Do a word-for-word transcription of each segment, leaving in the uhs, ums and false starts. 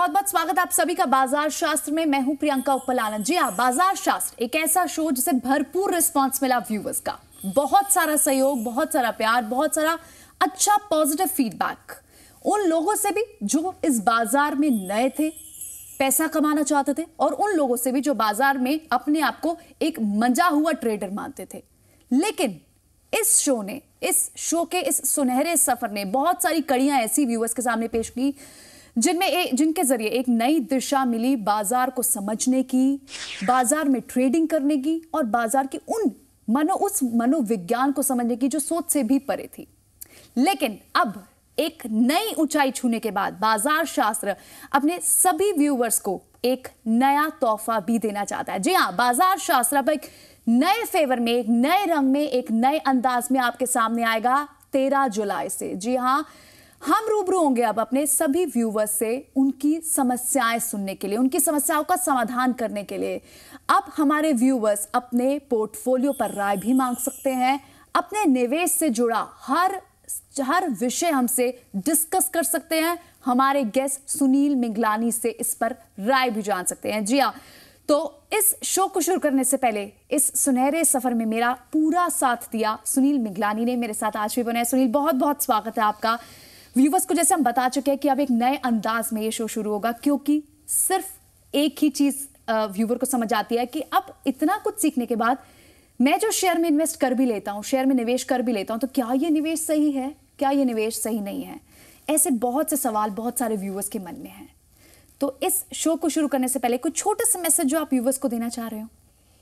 बहुत बहुत स्वागत आप सभी का बाजार शास्त्र में। मैं हूं प्रियंका उप्पल आनंद। जी हाँ, बाजार शास्त्र एक ऐसा शो जिसे भरपूर रिस्पांस मिला व्यूवर्स का, बहुत सारा सहयोग, बहुत सारा प्यार, बहुत सारा अच्छा पॉजिटिव फीडबैक उन लोगों से भी जो इस बाजार में नए थे, पैसा कमाना चाहते थे, और उन लोगों से भी जो बाजार में अपने आप को एक मंजा हुआ ट्रेडर मानते थे। लेकिन इस शो ने, इस शो के इस सुनहरे सफर ने बहुत सारी कड़ियां ऐसी व्यूअर्स के सामने पेश की जिनमें एक, जिनके जरिए एक नई दिशा मिली बाजार को समझने की, बाजार में ट्रेडिंग करने की, और बाजार की उन मनो उस मनोविज्ञान को समझने की जो सोच से भी परे थी। लेकिन अब एक नई ऊंचाई छूने के बाद बाजार शास्त्र अपने सभी व्यूअर्स को एक नया तोहफा भी देना चाहता है। जी हाँ, बाजार शास्त्र अब एक नए फेवर में, एक नए रंग में, एक नए अंदाज में आपके सामने आएगा तेरह जुलाई से। जी हाँ, हम रूबरू होंगे अब अपने सभी व्यूवर्स से उनकी समस्याएं सुनने के लिए, उनकी समस्याओं का समाधान करने के लिए। अब हमारे व्यूवर्स अपने पोर्टफोलियो पर राय भी मांग सकते हैं, अपने निवेश से जुड़ा हर हर विषय हमसे डिस्कस कर सकते हैं। हमारे गेस्ट सुनील मिंगलानी से इस पर राय भी जान सकते हैं। जी हाँ, तो इस शो को शुरू करने से पहले इस सुनहरे सफर में मेरा पूरा साथ दिया सुनील मिंगलानी ने, मेरे साथ आज भी बने। सुनील, बहुत बहुत स्वागत है आपका। व्यूवर्स को जैसे हम बता चुके हैं कि अब एक नए अंदाज में ये शो शुरू होगा, क्योंकि सिर्फ एक ही चीज व्यूवर को समझ आती है कि अब इतना कुछ सीखने के बाद मैं जो शेयर में इन्वेस्ट कर भी लेता हूं, शेयर में निवेश कर भी लेता हूं, तो क्या ये निवेश सही है, क्या ये निवेश सही नहीं है? ऐसे बहुत से सवाल बहुत सारे व्यूवर्स के मन में हैं। तो इस शो को शुरू करने से पहले कुछ छोटा सा मैसेज जो आप व्यूवर्स को देना चाह रहे हो।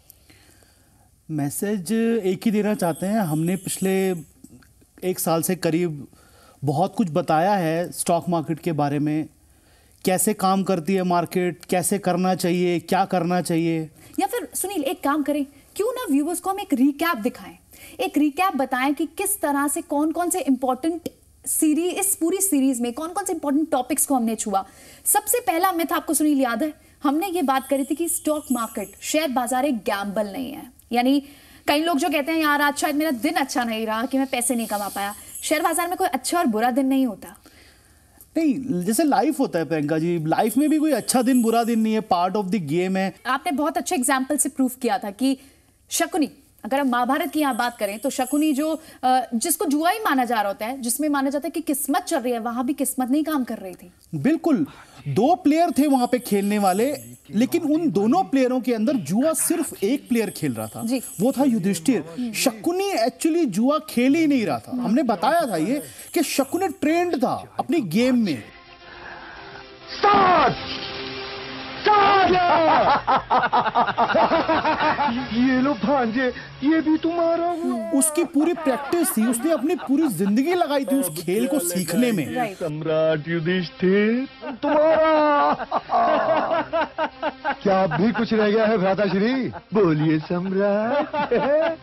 मैसेज एक ही देना चाहते हैं। हमने पिछले एक साल से करीब बहुत कुछ बताया है स्टॉक मार्केट के बारे में, कैसे काम करती है मार्केट, कैसे करना चाहिए, क्या करना चाहिए। या फिर सुनील एक काम करें, क्यों ना व्यूवर्स को हम एक रिकैप दिखाएं, एक रिकैप बताएं कि किस तरह से कौन कौन से इंपॉर्टेंट सीरीज, इस पूरी सीरीज में कौन कौन से इंपॉर्टेंट टॉपिक्स को हमने छुआ। सबसे पहला मिथ आपको सुनील याद है, हमने ये बात करी थी कि स्टॉक मार्केट, शेयर बाजार एक गैम्बल नहीं है। यानी कई लोग जो कहते हैं यार आज शायद मेरा दिन अच्छा नहीं रहा कि मैं पैसे नहीं कमा पाया। शेयर बाजार में कोई अच्छा और बुरा दिन नहीं होता। नहीं, जैसे लाइफ होता है प्रियंका जी, लाइफ में भी कोई अच्छा दिन बुरा दिन नहीं है, पार्ट ऑफ द गेम है। आपने बहुत अच्छे एग्जाम्पल से प्रूफ किया था कि शकुनी, अगर हम महाभारत की यहाँ बात करें तो शकुनी जो जिसको जुआ ही माना जा रहा होता है, जिसमें माना जाता है कि किस्मत चल रही है, वहां भी किस्मत नहीं काम कर रही थी। बिल्कुल, दो प्लेयर थे वहां पे खेलने वाले, लेकिन उन दोनों प्लेयरों के अंदर जुआ सिर्फ एक प्लेयर खेल रहा था, वो था युधिष्ठिर। शकुनी एक्चुअली जुआ खेल ही नहीं रहा था। हमने बताया था ये कि शकुनी ट्रेंड था अपनी गेम में। स्टार्ट! ये लो भांजे, ये भी तुम्हारा हुआ। उसकी पूरी प्रैक्टिस थी, उसने अपनी पूरी जिंदगी लगाई थी उस खेल को सीखने में। सम्राट युधिष्ठिर तुम्हारा। क्या अब भी कुछ रह गया है भ्राताश्री? बोलिए सम्राट।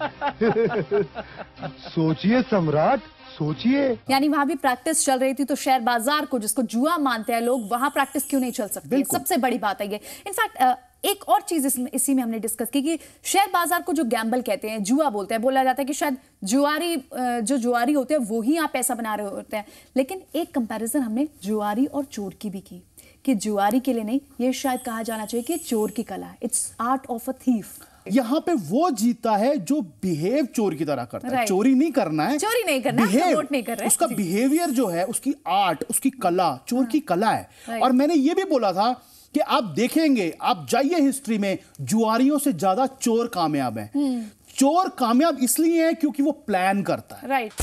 सोचिए सम्राट, सोचिए। यानी वहां भी प्रैक्टिस चल रही थी, तो शेयर बाजार को जिसको जुआ मानते हैं लोग, वहां प्रैक्टिस क्यों नहीं चल सकती? सबसे बड़ी बात है ये। इनफैक्ट एक और चीज इसमें इसी में हमने डिस्कस की कि शेयर बाजार को जो गैम्बल कहते हैं, जुआ बोलते हैं, बोला जाता है कि शायद जुआरी जो जुआरी होते हैं वो ही यहाँ पैसा बना रहे होते हैं। लेकिन एक कंपैरिजन हमने जुआरी और चोर की भी की कि जुआरी के लिए नहीं, ये शायद कहा जाना चाहिए कि चोर की कला है, it's art of a thief. यहाँ पे वो जीता है जो बिहेव चोर की तरह करता है। चोरी नहीं करना है, चोरी नहीं करना है, सपोर्ट नहीं कर रहे। उसका बिहेवियर जो है, उसकी आर्ट, उसकी कला, चोर की कला है। और मैंने ये भी बोला था कि आप देखेंगे, आप जाइए हिस्ट्री में, जुआरियों से ज्यादा चोर कामयाब है। चोर कामयाब इसलिए है क्योंकि वो प्लान करता है। राइट।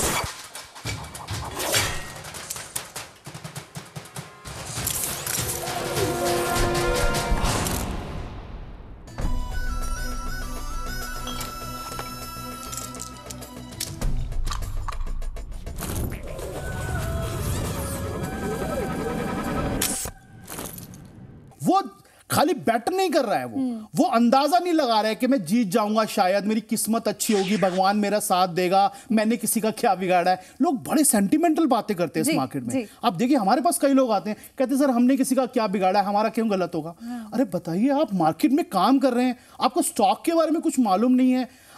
वो खाली बैट नहीं कर रहा है, वो वो अंदाजा नहीं लगा रहा है कि मैं जीत जाऊंगा, शायद मेरी किस्मत अच्छी होगी, भगवान मेरा साथ देगा, मैंने किसी का क्या बिगाड़ा है। लोग बड़े सेंटिमेंटल बातें करते हैं इस मार्केट में। आप देखिए, हमारे पास कई लोग आते हैं, कहते हैं सर हमने किसी का क्या बिगाड़ा है, हमारा क्यों गलत होगा। अरे बताइए, आप मार्केट में काम कर रहे हैं, आपको स्टॉक के बारे में कुछ मालूम नहीं है,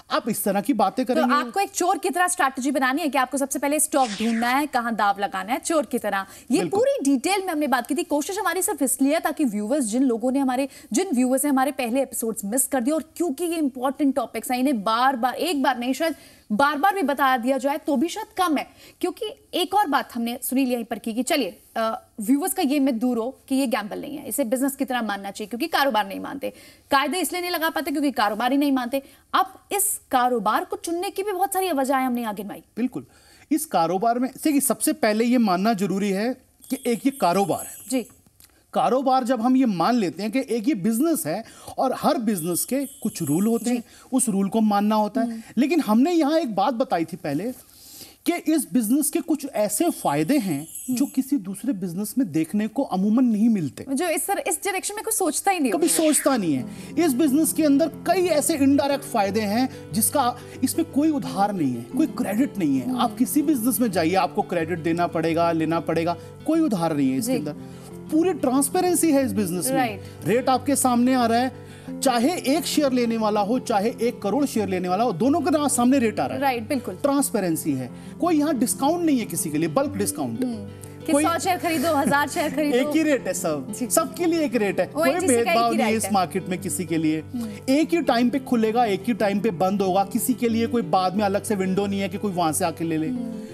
आप इस तरह की बातें करेंगे। तो आपको एक चोर की तरह स्ट्रैटेजी बनानी है कि आपको सबसे पहले स्टॉक ढूंढना है, कहां दाव लगाना है, चोर की तरह। ये पूरी डिटेल में हमने बात की थी। कोशिश हमारी सिर्फ इसलिए ताकि व्यूअर्स, जिन लोगों ने हमारे जिन व्यूअर्स ने हमारे पहले एपिसोड्स मिस कर दिए, और क्योंकि ये इंपॉर्टेंट टॉपिक्स हैं, इन्हें बार बार, एक बार नहीं शायद बार बार भी बता दिया जाए तो भी शायद कम है। क्योंकि एक और बात हमने सुनील यहीं पर की कि चलिए व्यूअर्स का ये मिथ दूर हो कि ये गैम्बल नहीं है, इसे बिजनेस की तरह मानना चाहिए, क्योंकि कारोबार नहीं मानते, कायदे इसलिए नहीं लगा पाते क्योंकि कारोबार ही नहीं मानते। अब इस कारोबार को चुनने की भी बहुत सारी वजह हमने आगे गिनवाई। बिल्कुल, इस कारोबार में देखिए सबसे पहले ये मानना जरूरी है कि एक ये कारोबार है जी। कारोबार जब हम ये मान लेते हैं कि एक ये बिजनेस है और हर बिजनेस के कुछ रूल होते हैं, उस रूल को मानना होता है। लेकिन हमने यहाँ एक बात बताई थी पहले कि इस बिजनेस के कुछ ऐसे फायदे हैं जो किसी दूसरे बिजनेस में देखने को अमूमन नहीं मिलते, जो इस तरह इस डायरेक्शन में कुछ सोचता ही नहीं, कभी सोचता नहीं है। इस बिजनेस के अंदर कई ऐसे इनडायरेक्ट फायदे हैं जिसका इसमें कोई उधार नहीं है, कोई क्रेडिट नहीं है। आप किसी बिजनेस में जाइए, आपको क्रेडिट देना पड़ेगा, लेना पड़ेगा, कोई उधार नहीं है इसके अंदर। पूरी ट्रांसपेरेंसी है इस बिजनेस में। रेट आपके सामने आ रहा है, चाहे एक शेयर लेने वाला हो चाहे एक करोड़ शेयर लेने वाला हो, दोनों के सामने रेट आ रहा है। राइट, बिल्कुल ट्रांसपेरेंसी है। कोई यहाँ डिस्काउंट नहीं है किसी के लिए, बल्क डिस्काउंट। कोई सौ शेयर खरीदो, हजार शेयर खरीदो, एक ही रेट है, सब सबके लिए एक रेट है, कोई भेदभाव नहीं है इस मार्केट में किसी के लिए। एक ही टाइम पे खुलेगा, एक ही टाइम पे बंद होगा, किसी के लिए कोई बाद में अलग से विंडो नहीं है कि कोई वहां से आके ले ले।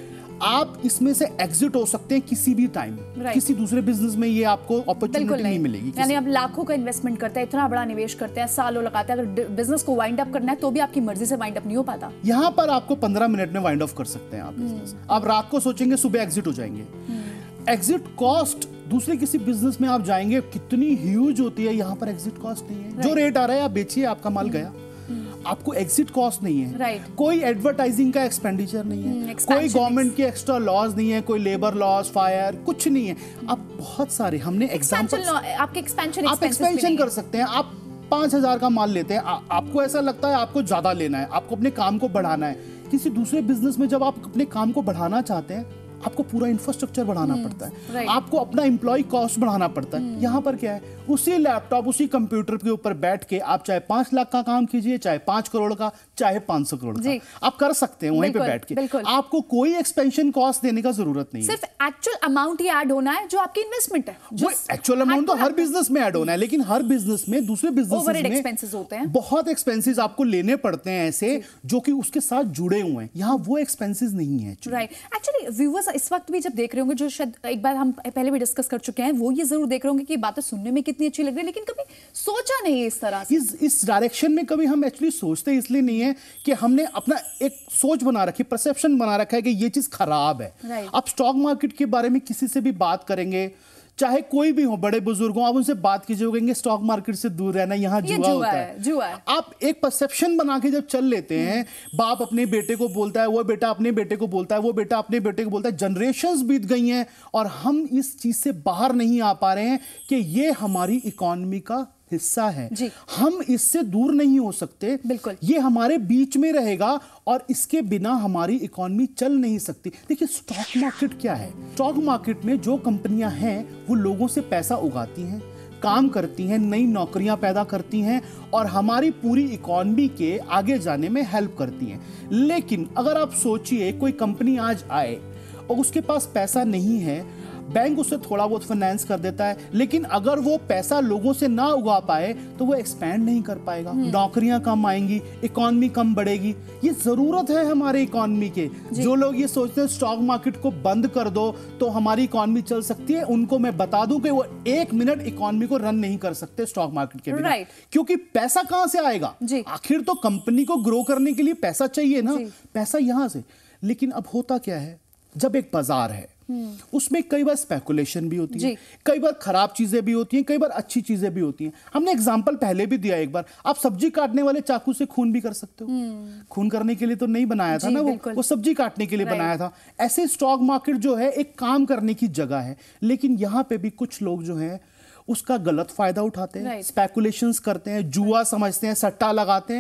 आप इसमें से एग्जिट हो सकते हैं किसी भी टाइम, किसी दूसरे बिजनेस में ये आपको अपॉर्चुनिटी नहीं मिलेगी। यानी आप लाखों का इन्वेस्टमेंट करते हैं, इतना बड़ा निवेश करते हैं, सालों लगाते हैं, अगर बिजनेस को वाइंड अप करना है तो भी आपकी मर्जी से वाइंड अप नहीं हो पाता। यहाँ पर आपको पंद्रह मिनट में वाइंड ऑफ कर सकते हैं आप बिजनेस। आप रात को सोचेंगे, सुबह एग्जिट हो जाएंगे। एग्जिट कॉस्ट दूसरे किसी बिजनेस में आप जाएंगे कितनी ह्यूज होती है, यहाँ पर एग्जिट कॉस्ट नहीं है। जो रेट आ रहा है आप बेचिए, आपका माल गया, आपको एग्जिट कॉस्ट नहीं है। right. कोई एडवर्टाइजिंग का एक्सपेंडिचर नहीं है, hmm, कोई गवर्नमेंट के एक्स्ट्रा लॉज नहीं है, कोई लेबर लॉस, फायर, कुछ नहीं है। अब बहुत सारे हमने एग्जांपल, आपके एक्सपेंशन आप एक्सपेंशन कर सकते हैं। आप पांच हजार का माल लेते हैं, आ, आपको ऐसा लगता है आपको ज्यादा लेना है, आपको अपने काम को बढ़ाना है। किसी दूसरे बिजनेस में जब आप अपने काम को बढ़ाना चाहते हैं, आपको पूरा इंफ्रास्ट्रक्चर बढ़ाना hmm, पड़ता है, right. आपको अपना एम्प्लॉय कॉस्ट बढ़ाना पड़ता है। hmm. यहाँ पर क्या है, उसी लैपटॉप उसी कंप्यूटर के ऊपर बैठ के आप चाहे पांच लाख का काम कीजिए, चाहे पांच करोड़ का, चाहे पांच सौ करोड़ का, आप कर सकते हैं वहीं पे बैठ के। आपको कोई एक्सपेंशन कॉस्ट देने का जरूरत नहीं है, सिर्फ एक्चुअल अमाउंट ही ऐड होना है जो आपकी इन्वेस्टमेंट है। वो एक्चुअल अमाउंट तो हर बिजनेस में ऐड होना है, लेकिन हर बिजनेस में दूसरे बिजनेस में होते हैं, बहुत एक्सपेंसेस आपको लेने पड़ते हैं ऐसे जो कि उसके साथ जुड़े हुए हैं। यहाँ वो एक्सपेंसेस नहीं है। राइट, एक्चुअली व्यूअर्स इस वक्त भी जब देख रहे होंगे, जो शायद एक बार हम पहले भी डिस्कस कर चुके हैं, वो ये जरूर देख रहे होंगे कि बातें सुनने में कितनी अच्छी लग रही है, लेकिन कभी सोचा नहीं इस तरह से। इस इस डायरेक्शन में कभी हम एक्चुअली सोचते इसलिए नहीं है कि हमने अपना एक सोच बना रखी, परसेप्शन बना रखा है कि ये चीज खराब है। right. आप स्टॉक मार्केट के बारे में किसी से भी बात करेंगे, चाहे कोई भी हो, बड़े बुजुर्ग हो, आप उनसे बात कीजिए, कहेंगे स्टॉक मार्केट से दूर रहना, यहाँ जुआ होता है, जुआ है। आप एक परसेप्शन बना के जब चल लेते हैं, बाप अपने बेटे को बोलता है, वो बेटा अपने बेटे को बोलता है, वो बेटा अपने बेटे को बोलता है, जनरेशंस बीत गई हैं और हम इस चीज से बाहर नहीं आ पा रहे हैं कि ये हमारी इकोनॉमी का हिस्सा है, हम इससे दूर नहीं हो सकते। बिल्कुल, ये हमारे बीच में रहेगा और इसके बिना हमारी इकोनॉमी चल नहीं सकती। देखिए स्टॉक मार्केट क्या है, स्टॉक मार्केट में जो कंपनियां हैं वो लोगों से पैसा उगाती हैं, काम करती हैं, नई नौकरियां पैदा करती हैं और हमारी पूरी इकोनॉमी के आगे जाने में हेल्प करती हैं। लेकिन अगर आप सोचिए कोई कंपनी आज आए और उसके पास पैसा नहीं है, बैंक उससे थोड़ा बहुत फाइनेंस कर देता है, लेकिन अगर वो पैसा लोगों से ना उगा पाए तो वो एक्सपैंड नहीं कर पाएगा, नौकरियां कम आएंगी, इकोनॉमी कम बढ़ेगी। ये जरूरत है हमारे इकोनॉमी के। जो लोग ये सोचते हैं स्टॉक मार्केट को बंद कर दो तो हमारी इकोनॉमी चल सकती है, उनको मैं बता दूं कि वो एक मिनट इकोनॉमी को रन नहीं कर सकते स्टॉक मार्केट के बिना। क्योंकि पैसा कहां से आएगा, आखिर तो कंपनी को ग्रो करने के लिए पैसा चाहिए ना, पैसा यहां से। लेकिन अब होता क्या है, जब एक बाजार है उसमें कई बार स्पेकुलेशन भी होती है, कई बार खराब चीजें भी होती हैं, कई बार अच्छी चीजें भी होती हैं। हमने एग्जांपल पहले भी दिया एक बार, आप सब्जी काटने वाले चाकू से खून भी कर सकते हो। खून करने के लिए तो नहीं बनाया था ना वो वो सब्जी काटने के लिए बनाया था। ऐसे स्टॉक मार्केट जो है एक काम करने की जगह है, लेकिन यहाँ पे भी कुछ लोग जो है उसका गलत फायदा उठाते हैं, स्पेकुलेशंस करते हैं, जुआ समझते हैं, सट्टा लगाते हैं,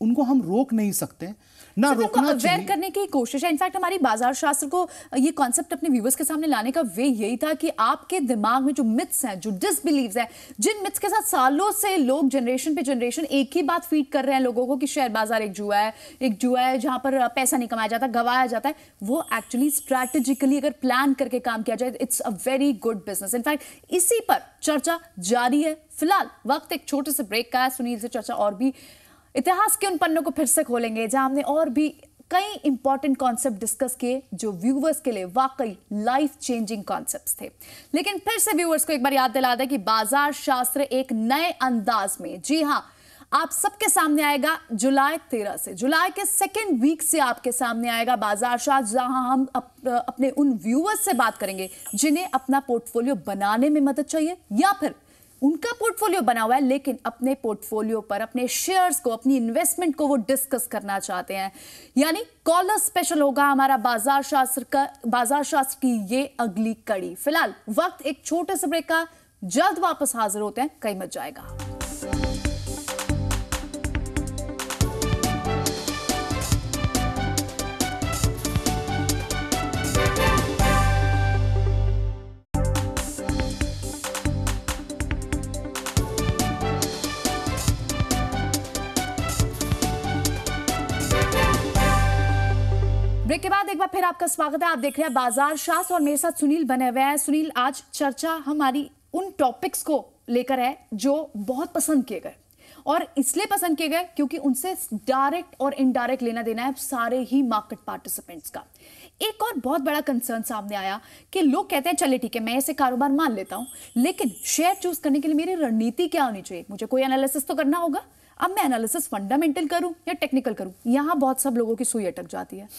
उनको हम रोक नहीं सकते, ना रोकना चाहिए। अवेयर करने की कोशिश है। इनफैक्ट हमारी बाजार शास्त्र को ये कॉन्सेप्ट अपने व्यूअर्स के सामने लाने का वे यही था कि आपके दिमाग में जो मिथ्स हैं, जो डिसबिलीव्स हैं, जिन मिथ्स के साथ सालों से लोग जनरेशन पे जनरेशन एक ही बात फीड कर रहे हैं लोगों को कि शेयर बाजार एक जुआ है, एक जुआ है जहां पर पैसा नहीं कमाया जाता, गवाया जाता है, वो एक्चुअली स्ट्रैटेजिकली अगर प्लान करके काम किया जाए it's a very good business. In fact इसी पर चर्चा जारी है। फिलहाल वक्त एक छोटे से ब्रेक का है। सुनील से चर्चा और भी इतिहास के उन पन्नों को फिर से खोलेंगे जहां हमने और भी कई इंपॉर्टेंट कॉन्सेप्ट डिस्कस किए जो व्यूअर्स के लिए वाकई लाइफ चेंजिंग कॉन्सेप्ट्स थे। लेकिन फिर से व्यूअर्स को एक बार याद दिला दें कि बाजार शास्त्र एक नए अंदाज में, जी हां, आप सबके सामने आएगा जुलाई तेरह से। जुलाई के सेकेंड वीक से आपके सामने आएगा बाजार शास्त्र, जहां हम अप, अपने उन व्यूअर्स से बात करेंगे जिन्हें अपना पोर्टफोलियो बनाने में मदद चाहिए या फिर उनका पोर्टफोलियो बना हुआ है लेकिन अपने पोर्टफोलियो पर, अपने शेयर्स को, अपनी इन्वेस्टमेंट को वो डिस्कस करना चाहते हैं। यानी कॉलर स्पेशल होगा हमारा बाजार शास्त्र का, बाजार शास्त्र की ये अगली कड़ी। फिलहाल वक्त एक छोटे से ब्रेक का, जल्द वापस हाजिर होते हैं, कहीं मत जाएगा। ब्रेक के बाद एक बार फिर आपका स्वागत है। आप देख रहे हैं बाजार शास्त्र और मेरे साथ सुनील बने हुए हैं। सुनील, आज चर्चा हमारी उन टॉपिक्स को लेकर है जो बहुत पसंद किए गए, और इसलिए पसंद किए गए क्योंकि उनसे डायरेक्ट और इनडायरेक्ट लेना देना है सारे ही मार्केट पार्टिसिपेंट्स का। एक और बहुत बड़ा कंसर्न सामने आया कि लोग कहते हैं चले ठीक है मैं इसे कारोबार मान लेता हूं, लेकिन शेयर चूज करने के लिए मेरी रणनीति क्या होनी चाहिए, मुझे कोई एनालिसिस तो करना होगा। अब मैं एनालिसिस फंडामेंटल करूं या टेक्निकल करूं, यहां बहुत सब लोगों की सुई अटक जाती है।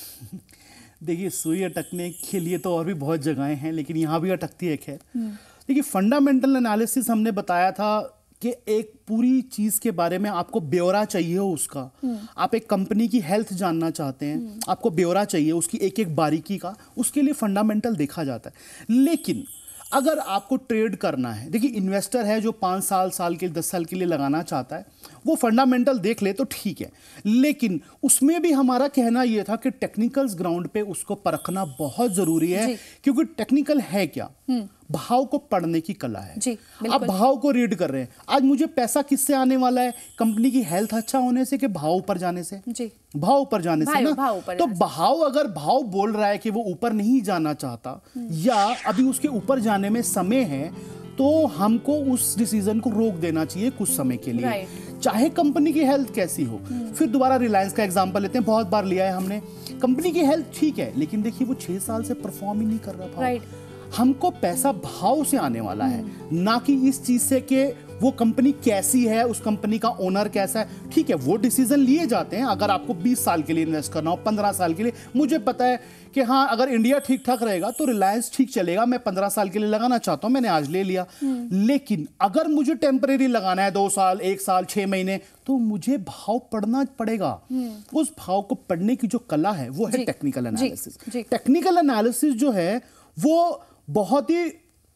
देखिए, सुई अटकने के लिए तो और भी बहुत जगहें हैं, लेकिन यहां भी अटकती है। खैर, देखिए, फंडामेंटल एनालिसिस हमने बताया था कि एक पूरी चीज के बारे में आपको ब्यौरा चाहिए हो उसका। आप एक कंपनी की हेल्थ जानना चाहते हैं, आपको ब्यौरा चाहिए उसकी एक एक बारीकी का, उसके लिए फंडामेंटल देखा जाता है। लेकिन अगर आपको ट्रेड करना है, देखिए, इन्वेस्टर है जो पाँच साल साल के दस साल के लिए लगाना चाहता है, वो फंडामेंटल देख ले तो ठीक है, लेकिन उसमें भी हमारा कहना यह था कि टेक्निकल्स ग्राउंड पे उसको परखना बहुत जरूरी है, क्योंकि टेक्निकल है क्या, भाव को पढ़ने की कला है। जी, आप भाव को रीड कर रहे हैं। आज मुझे पैसा किससे आने वाला है, कंपनी की हेल्थ अच्छा होने से कि भाव ऊपर जाने से? जी, भाव ऊपर जाने से ना। भाव तो भाव, अगर भाव बोल रहा है कि वो ऊपर नहीं जाना चाहता या अभी उसके ऊपर जाने में समय है, तो हमको उस डिसीजन को रोक देना चाहिए कुछ समय के लिए, चाहे कंपनी की हेल्थ कैसी हो। फिर दोबारा रिलायंस का एग्जांपल लेते हैं, बहुत बार लिया है हमने। कंपनी की हेल्थ ठीक है, लेकिन देखिए वो छह साल से परफॉर्म ही नहीं कर रहा था। हमको पैसा भाव से आने वाला है, ना कि इस चीज से कि वो कंपनी कैसी है, उस कंपनी का ओनर कैसा है। ठीक है, वो डिसीजन लिए जाते हैं। अगर आपको बीस साल के लिए इन्वेस्ट करना हो, पंद्रह साल के लिए, मुझे पता है कि हाँ, अगर इंडिया ठीक ठाक रहेगा तो रिलायंस ठीक चलेगा, मैं पंद्रह साल के लिए लगाना चाहता हूं, मैंने आज ले लिया। लेकिन अगर मुझे टेम्परेरी लगाना है, दो साल, एक साल, छह महीने, तो मुझे भाव पढ़ना पड़ेगा। उस भाव को पढ़ने की जो कला है वो है टेक्निकल एनालिसिस। टेक्निकल एनालिसिस जो है वो बहुत ही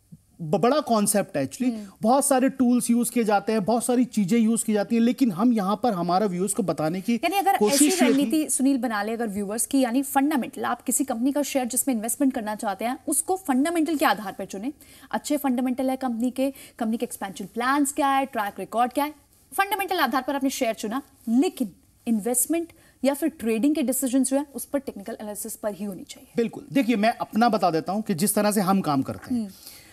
बड़ा कॉन्सेप्ट है एक्चुअली। बहुत सारे टूल्स यूज किए जाते हैं, बहुत सारी चीजें यूज की जाती हैं, लेकिन हम यहाँ पर हमारा व्यूअर्स को बताने की यानी अगर ऐसी रणनीति सुनील बना ले अगर व्यूअर्स की, यानी फंडामेंटल, आप किसी कंपनी का शेयर जिसमें इन्वेस्टमेंट करना चाहते हैं उसको फंडामेंटल के आधार पर चुने। अच्छे फंडामेंटल है कंपनी के, कंपनी के एक्सपेंशन प्लान्स क्या है, ट्रैक रिकॉर्ड क्या है, फंडामेंटल आधार पर आपने शेयर चुना, लेकिन इन्वेस्टमेंट या फिर ट्रेडिंग के डिसीजन जो है उस पर टेक्निकल एनालिसिस पर ही होनी चाहिए। बिल्कुल। देखिए, मैं अपना बता देता हूं कि जिस तरह से हम काम करते हैं,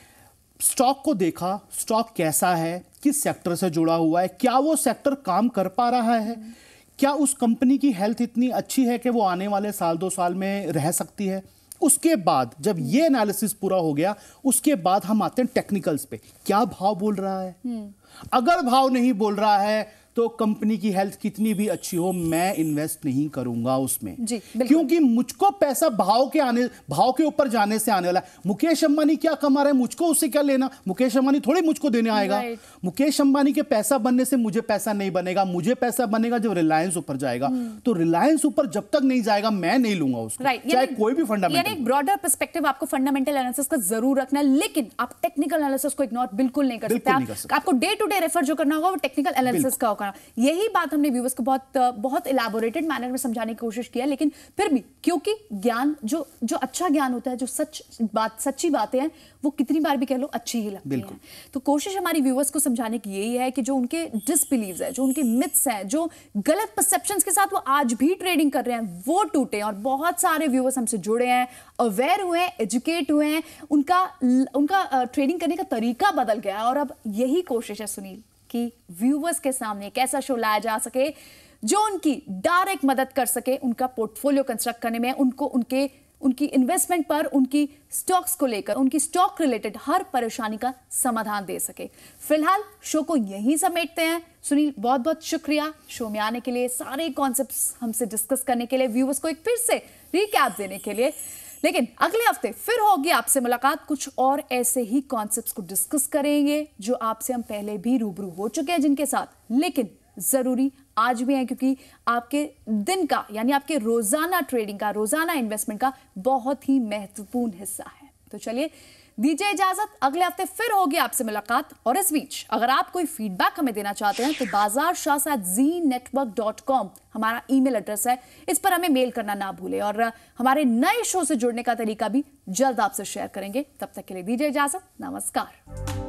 स्टॉक को देखा, स्टॉक कैसा है, किस सेक्टर से जुड़ा हुआ है, क्या वो सेक्टर काम कर पा रहा है, क्या उस कंपनी की हेल्थ इतनी अच्छी है कि वो आने वाले साल दो साल में रह सकती है। उसके बाद जब ये एनालिसिस पूरा हो गया, उसके बाद हम आते हैं टेक्निकल्स पे। क्या भाव बोल रहा है? अगर भाव नहीं बोल रहा है तो कंपनी की हेल्थ कितनी भी अच्छी हो, मैं इन्वेस्ट नहीं करूंगा उसमें, क्योंकि मुझको पैसा भाव के आने भाव के ऊपर जाने से आने वाला है। मुकेश अंबानी क्या कमा रहे हैं, मुझको उससे क्या लेना? मुकेश अंबानी थोड़ी मुझको देने आएगा। मुकेश अंबानी के पैसा बनने से मुझे पैसा नहीं बनेगा, मुझे पैसा बनेगा जब रिलायंस ऊपर जाएगा। तो रिलायंस ऊपर जब तक नहीं जाएगा मैं नहीं लूंगा उसको, चाहे कोई भी फंडामेंटल। यानी ब्रॉडर पर्सपेक्टिव आपको फंडामेंटल एनालिसिस का जरूर रखना है, लेकिन आप टेक्निकल एनालिसिस को इग्नोर बिल्कुल नहीं कर सकते। आपको डे टू डे रेफर जो करना होगा वो टेक्निकल एनालिसिस का होगा। पाना। यही बात हमने व्यूअर्स को बहुत बहुत इलैबोरेटेड मैनर में समझाने की कोशिश किया, लेकिन फिर भी क्योंकि ज्ञान जो जो अच्छा ज्ञान होता है, जो सच बात सच्ची बातें हैं, वो कितनी बार भी कह लो अच्छी ही लगती हैं। तो कोशिश हमारी व्यूअर्स को समझाने की यही है कि जो उनके डिसबिलीव्स है, जो उनके मिथ्स हैं, जो गलत परसेप्शंस के साथ वो आज भी ट्रेडिंग कर रहे हैं, वो टूटे। और बहुत सारे व्यूअर्स हमसे जुड़े हैं, अवेयर हुए हैं, एजुकेट हुए हैं, उनका उनका ट्रेडिंग करने का तरीका बदल गया है। और अब यही कोशिश है सुनील कि व्यूअर्स के सामने एक ऐसा शो लाया जा सके जो उनकी डायरेक्ट मदद कर सके उनका पोर्टफोलियो कंस्ट्रक्ट करने में, उनको उनके उनकी इन्वेस्टमेंट पर, उनकी स्टॉक्स को लेकर, उनकी स्टॉक रिलेटेड हर परेशानी का समाधान दे सके। फिलहाल शो को यहीं समेटते हैं। सुनील, बहुत बहुत शुक्रिया शो में आने के लिए, सारे कॉन्सेप्ट्स हमसे डिस्कस करने के लिए, व्यूअर्स को एक फिर से रिकैप देने के लिए। लेकिन अगले हफ्ते फिर होगी आपसे मुलाकात, कुछ और ऐसे ही कॉन्सेप्ट्स को डिस्कस करेंगे जो आपसे हम पहले भी रूबरू हो चुके हैं जिनके साथ, लेकिन जरूरी आज भी है क्योंकि आपके दिन का यानी आपके रोजाना ट्रेडिंग का, रोजाना इन्वेस्टमेंट का बहुत ही महत्वपूर्ण हिस्सा है। तो चलिए दीजिए इजाजत, अगले हफ्ते फिर होगी आपसे मुलाकात। और इस बीच अगर आप कोई फीडबैक हमें देना चाहते हैं तो Bazaar Shastra at Zee network dot com हमारा ईमेल एड्रेस है, इस पर हमें मेल करना ना भूलें। और हमारे नए शो से जुड़ने का तरीका भी जल्द आपसे शेयर करेंगे। तब तक के लिए दीजिए इजाजत, नमस्कार।